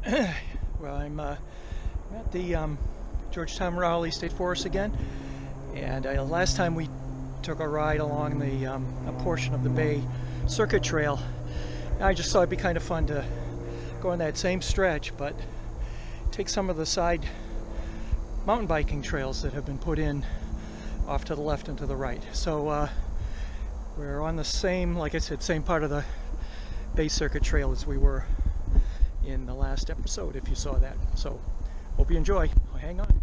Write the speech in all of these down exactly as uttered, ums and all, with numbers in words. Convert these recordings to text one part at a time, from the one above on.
Well, I'm uh, at the um, Georgetown Rowley State Forest again, and uh, last time we took a ride along the um, a portion of the Bay Circuit Trail. I just thought it'd be kind of fun to go on that same stretch, but take some of the side mountain biking trails that have been put in off to the left and to the right. So uh, we're on the same, like I said, same part of the Bay Circuit Trail as we were in the last episode, if you saw that. So hope you enjoy. Oh, hang on.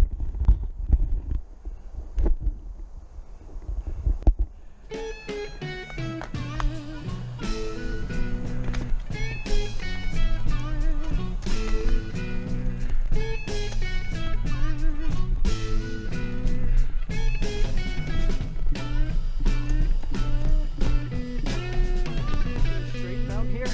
Straighten out here.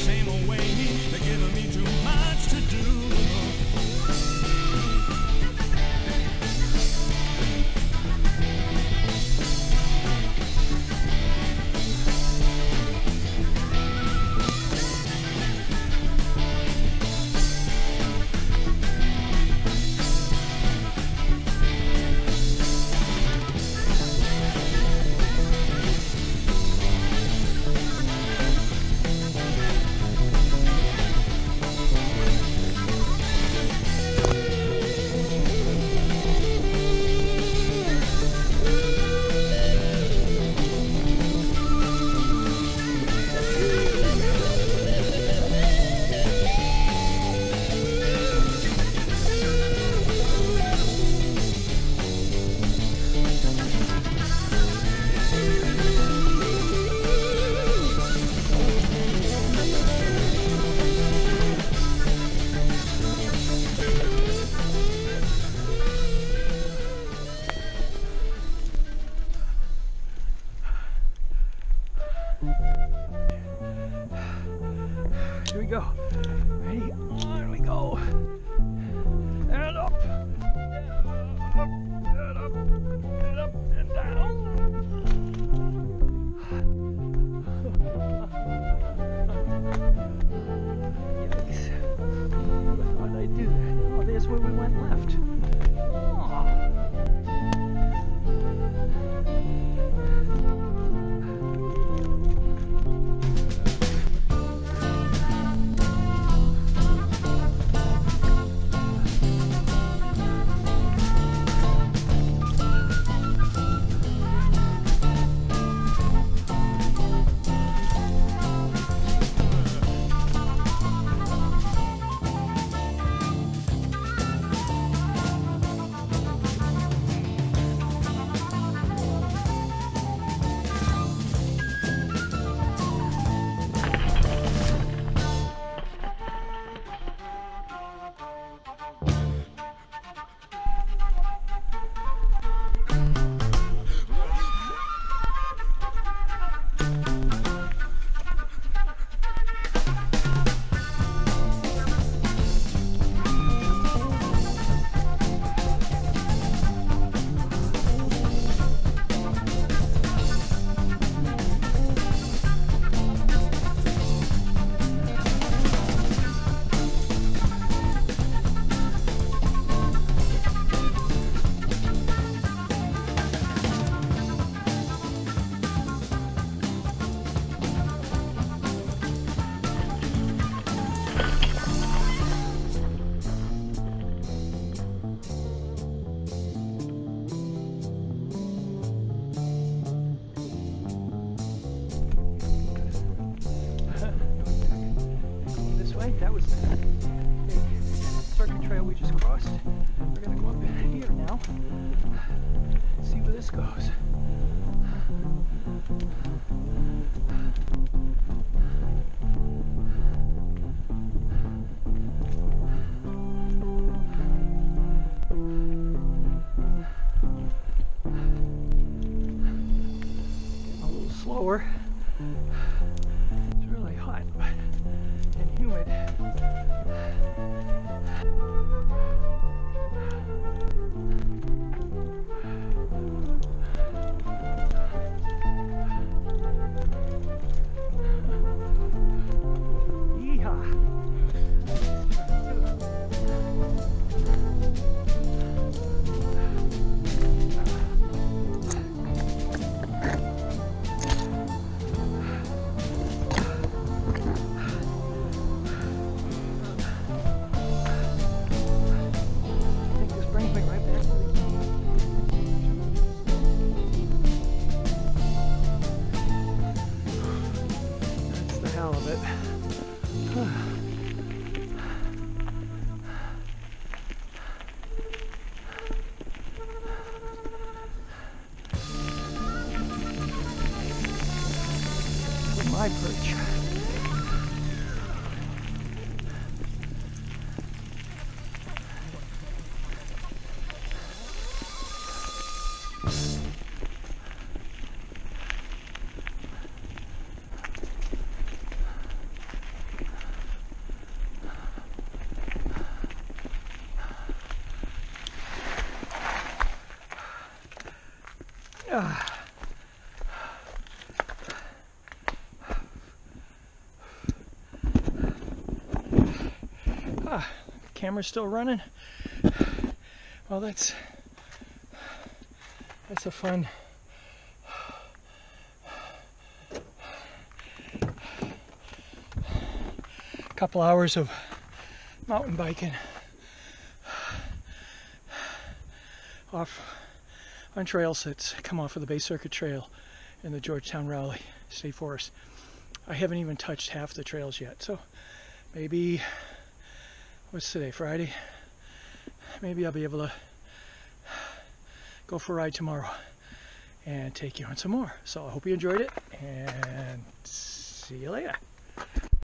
same old way. They're giving me too much to do. Here we go. Ready? On we go. And up. And up. And up. And down. Yikes. Never thought I'd do that. Oh, there's where we went left. That was the big circuit trail we just crossed. We're going to go up in here now, see where this goes. Getting a little slower. It's really hot and humid. My perch. Ah. Ah, camera's still running. Well, that's that's a fun couple hours of mountain biking off on trails that come off of the Bay Circuit Trail in the Georgetown Rowley State Forest. I haven't even touched half the trails yet, so maybe, what's today, Friday? Maybe I'll be able to go for a ride tomorrow and take you on some more. So I hope you enjoyed it, and see you later.